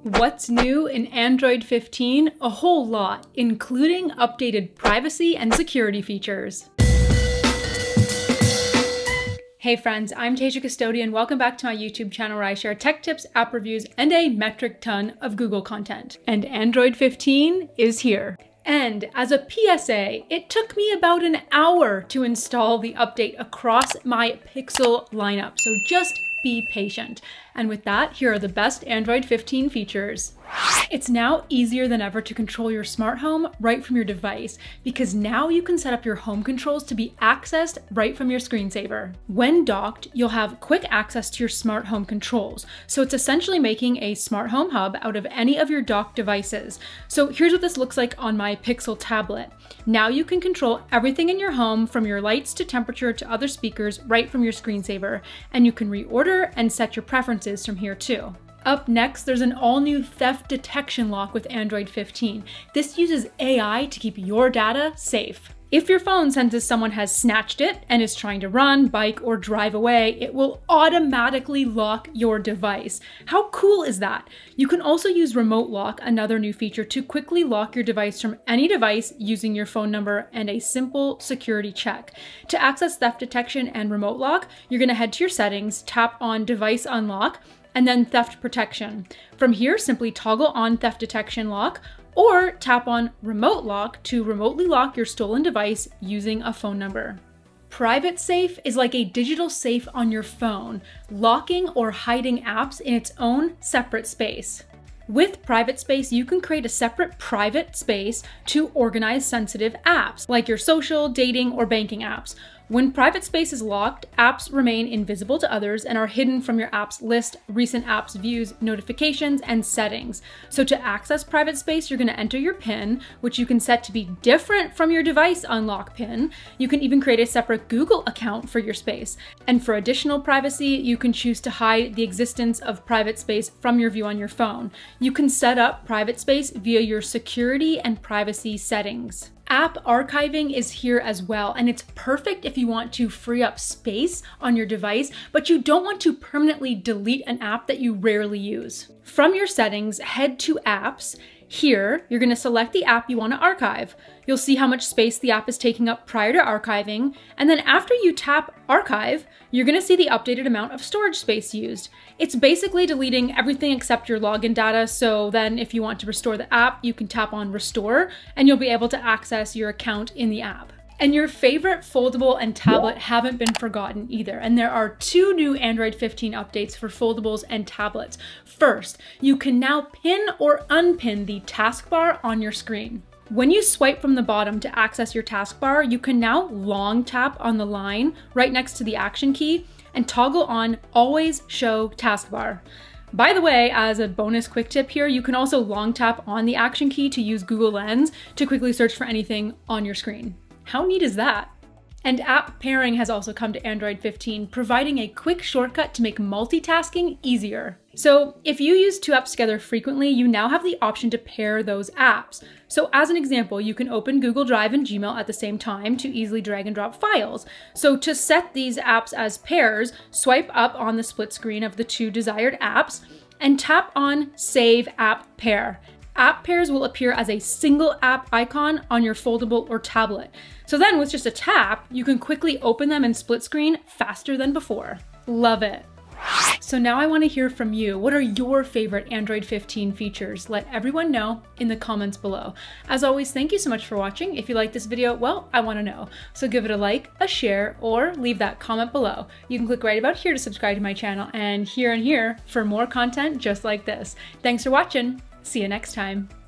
What's new in Android 15? A whole lot, including updated privacy and security features. Hey friends, I'm Tasia Custodian. Welcome back to my YouTube channel where I share tech tips, app reviews, and a metric ton of Google content. And Android 15 is here. And as a PSA, it took me about an hour to install the update across my Pixel lineup, so just be patient. And with that, here are the best Android 15 features. It's now easier than ever to control your smart home right from your device, because now you can set up your home controls to be accessed right from your screensaver. When docked, you'll have quick access to your smart home controls. So it's essentially making a smart home hub out of any of your docked devices. So here's what this looks like on my Pixel tablet. Now you can control everything in your home, from your lights to temperature to other speakers, right from your screensaver. And you can reorder and set your preferences from here too. Up next, there's an all-new theft detection lock with Android 15. This uses AI to keep your data safe. If your phone senses someone has snatched it and is trying to run, bike, or drive away, it will automatically lock your device. How cool is that? You can also use Remote Lock, another new feature, to quickly lock your device from any device using your phone number and a simple security check. To access theft detection and Remote Lock, you're going to head to your settings, tap on Device Unlock, and then Theft Protection. From here, simply toggle on Theft Detection Lock, or tap on Remote Lock to remotely lock your stolen device using a phone number. Private Safe is like a digital safe on your phone, locking or hiding apps in its own separate space. With Private Space, you can create a separate private space to organize sensitive apps, like your social, dating, or banking apps. When Private Space is locked, apps remain invisible to others and are hidden from your apps list, recent apps views, notifications, and settings. So to access Private Space, you're going to enter your PIN, which you can set to be different from your device unlock PIN. You can even create a separate Google account for your space. And for additional privacy, you can choose to hide the existence of Private Space from your view on your phone. You can set up Private Space via your security and privacy settings. App archiving is here as well, and it's perfect if you want to free up space on your device, but you don't want to permanently delete an app that you rarely use. From your settings, head to Apps. Here, you're going to select the app you want to archive. You'll see how much space the app is taking up prior to archiving, and then after you tap Archive, you're going to see the updated amount of storage space used. It's basically deleting everything except your login data, so then if you want to restore the app, you can tap on Restore, and you'll be able to access your account in the app. And your favorite foldable and tablet haven't been forgotten either, and there are two new Android 15 updates for foldables and tablets. First, you can now pin or unpin the taskbar on your screen. When you swipe from the bottom to access your taskbar, you can now long tap on the line right next to the action key and toggle on Always Show Taskbar. By the way, as a bonus quick tip here, you can also long tap on the action key to use Google Lens to quickly search for anything on your screen. How neat is that? And app pairing has also come to Android 15, providing a quick shortcut to make multitasking easier. So if you use two apps together frequently, you now have the option to pair those apps. So as an example, you can open Google Drive and Gmail at the same time to easily drag and drop files. So to set these apps as pairs, swipe up on the split screen of the two desired apps and tap on Save App Pair. App pairs will appear as a single app icon on your foldable or tablet. So then with just a tap, you can quickly open them in split screen faster than before. Love it. So now I want to hear from you. What are your favorite Android 15 features? Let everyone know in the comments below. As always, thank you so much for watching. If you like this video, well, I want to know. So give it a like, a share, or leave that comment below. You can click right about here to subscribe to my channel, and here for more content just like this. Thanks for watching. See you next time.